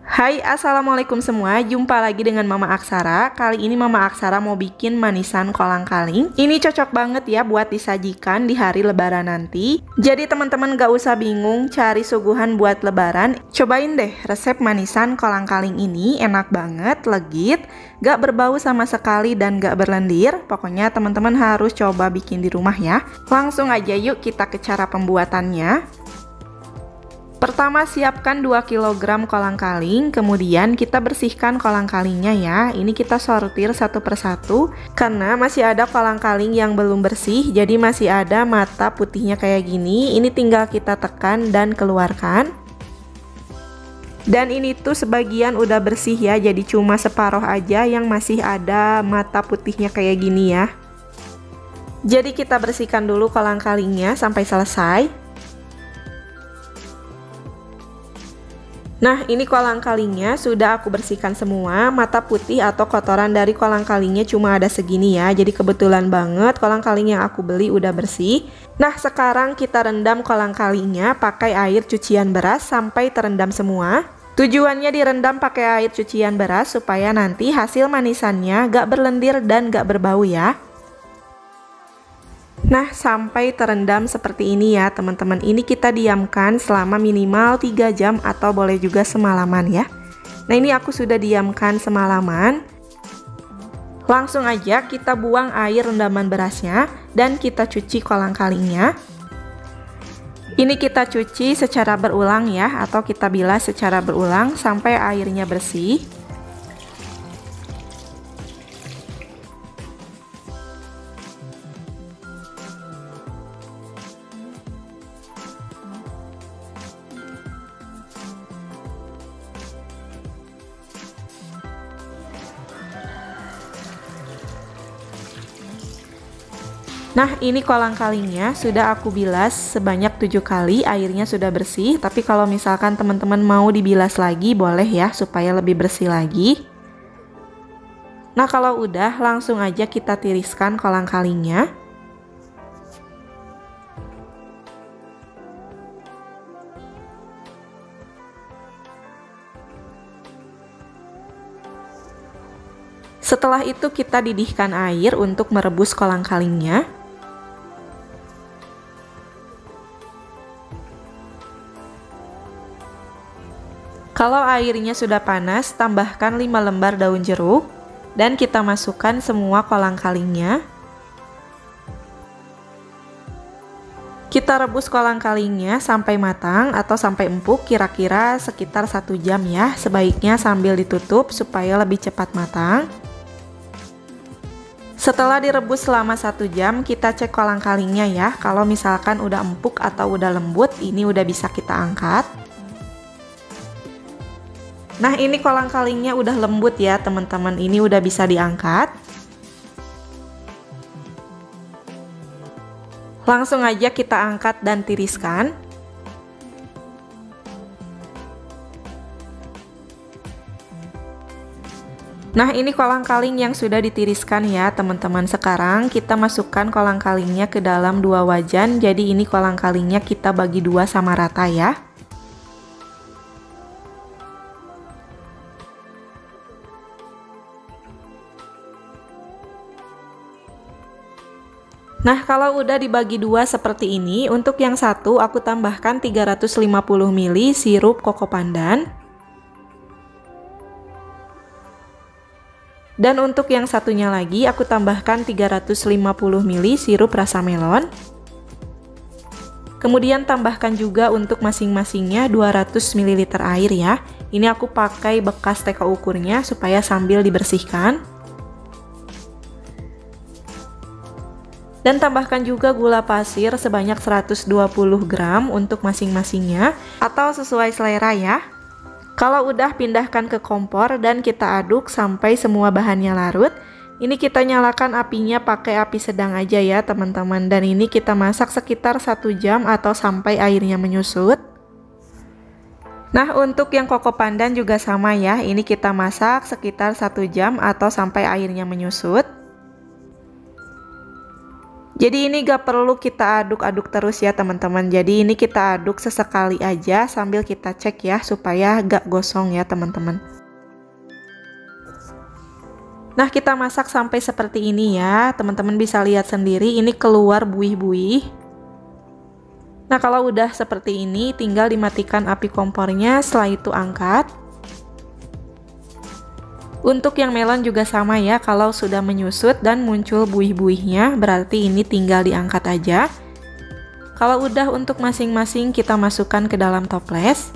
Hai, assalamualaikum semua. Jumpa lagi dengan Mama Aksara. Kali ini Mama Aksara mau bikin manisan kolang-kaling. Ini cocok banget ya buat disajikan di hari lebaran nanti. Jadi teman-teman gak usah bingung cari suguhan buat lebaran. Cobain deh resep manisan kolang-kaling ini. Enak banget, legit, gak berbau sama sekali dan gak berlendir. Pokoknya teman-teman harus coba bikin di rumah ya. Langsung aja yuk kita ke cara pembuatannya. Pertama, siapkan 2 kg kolang-kaling, kemudian kita bersihkan kolang-kalingnya ya. Ini kita sortir satu persatu, karena masih ada kolang-kaling yang belum bersih, jadi masih ada mata putihnya kayak gini. Ini tinggal kita tekan dan keluarkan. Dan ini tuh sebagian udah bersih ya, jadi cuma separuh aja yang masih ada mata putihnya kayak gini ya. Jadi kita bersihkan dulu kolang-kalingnya sampai selesai. Nah, ini kolang-kalingnya sudah aku bersihkan semua. Mata putih atau kotoran dari kolang-kalingnya cuma ada segini ya. Jadi kebetulan banget kolang-kaling yang aku beli udah bersih. Nah, sekarang kita rendam kolang-kalingnya pakai air cucian beras sampai terendam semua. Tujuannya direndam pakai air cucian beras supaya nanti hasil manisannya gak berlendir dan gak berbau ya. Nah, sampai terendam seperti ini ya teman-teman. Ini kita diamkan selama minimal 3 jam atau boleh juga semalaman ya. Nah, ini aku sudah diamkan semalaman. Langsung aja kita buang air rendaman berasnya dan kita cuci kolang-kalingnya. Ini kita cuci secara berulang ya, atau kita bilas secara berulang sampai airnya bersih. Nah, ini kolang-kalingnya sudah aku bilas sebanyak 7 kali, airnya sudah bersih. Tapi kalau misalkan teman-teman mau dibilas lagi boleh ya, supaya lebih bersih lagi. Nah, kalau udah langsung aja kita tiriskan kolang-kalingnya. Setelah itu kita didihkan air untuk merebus kolang-kalingnya. Kalau airnya sudah panas, tambahkan 5 lembar daun jeruk dan kita masukkan semua kolang-kalingnya. Kita rebus kolang-kalingnya sampai matang atau sampai empuk, kira-kira sekitar 1 jam ya. Sebaiknya sambil ditutup supaya lebih cepat matang. Setelah direbus selama 1 jam, kita cek kolang-kalingnya ya. Kalau misalkan udah empuk atau udah lembut, ini udah bisa kita angkat. Nah, ini kolang-kalingnya udah lembut ya teman-teman, ini udah bisa diangkat. Langsung aja kita angkat dan tiriskan. Nah, ini kolang-kaling yang sudah ditiriskan ya teman-teman. Sekarang kita masukkan kolang-kalingnya ke dalam 2 wajan. Jadi ini kolang-kalingnya kita bagi 2 sama rata ya. Nah, kalau udah dibagi 2 seperti ini, untuk yang satu aku tambahkan 350 ml sirup koko pandan. Dan untuk yang satunya lagi aku tambahkan 350 ml sirup rasa melon. Kemudian tambahkan juga untuk masing-masingnya 200 ml air ya. Ini aku pakai bekas teko ukurnya supaya sambil dibersihkan. Dan tambahkan juga gula pasir sebanyak 120 gram untuk masing-masingnya atau sesuai selera ya. Kalau udah, pindahkan ke kompor dan kita aduk sampai semua bahannya larut. Ini kita nyalakan apinya pakai api sedang aja ya teman-teman. Dan ini kita masak sekitar 1 jam atau sampai airnya menyusut. Nah, untuk yang koko pandan juga sama ya. Ini kita masak sekitar 1 jam atau sampai airnya menyusut. Jadi ini gak perlu kita aduk-aduk terus ya teman-teman. Jadi ini kita aduk sesekali aja sambil kita cek ya supaya gak gosong ya teman-teman. Nah, kita masak sampai seperti ini ya. Teman-teman bisa lihat sendiri ini keluar buih-buih. Nah, kalau udah seperti ini tinggal dimatikan api kompornya, setelah itu angkat. Untuk yang melon juga sama ya, kalau sudah menyusut dan muncul buih-buihnya berarti ini tinggal diangkat aja. Kalau udah untuk masing-masing kita masukkan ke dalam toples.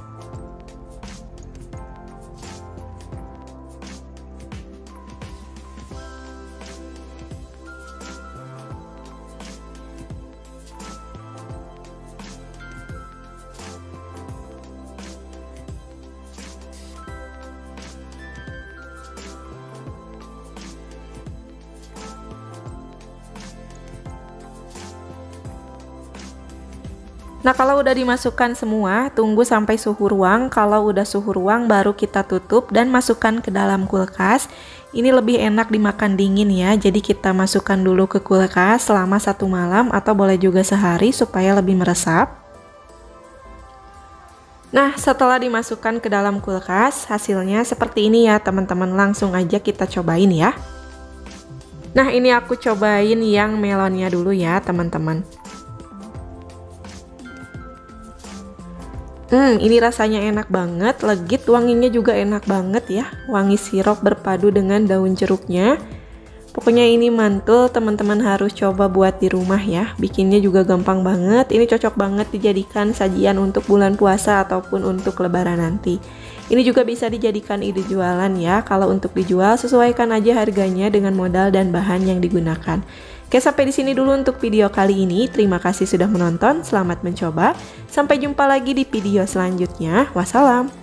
Nah, kalau udah dimasukkan semua, tunggu sampai suhu ruang. Kalau udah suhu ruang, baru kita tutup dan masukkan ke dalam kulkas. Ini lebih enak dimakan dingin ya, jadi kita masukkan dulu ke kulkas selama 1 malam atau boleh juga sehari supaya lebih meresap. Nah, setelah dimasukkan ke dalam kulkas, hasilnya seperti ini ya teman-teman. Langsung aja kita cobain ya. Nah, ini aku cobain yang melonnya dulu ya teman-teman. Ini rasanya enak banget, legit, wanginya juga enak banget ya. Wangi sirup berpadu dengan daun jeruknya. Pokoknya ini mantul, teman-teman harus coba buat di rumah ya. Bikinnya juga gampang banget. Ini cocok banget dijadikan sajian untuk bulan puasa ataupun untuk lebaran nanti. Ini juga bisa dijadikan ide jualan ya. Kalau untuk dijual, sesuaikan aja harganya dengan modal dan bahan yang digunakan. Oke, sampai di sini dulu untuk video kali ini. Terima kasih sudah menonton. Selamat mencoba. Sampai jumpa lagi di video selanjutnya. Wassalam.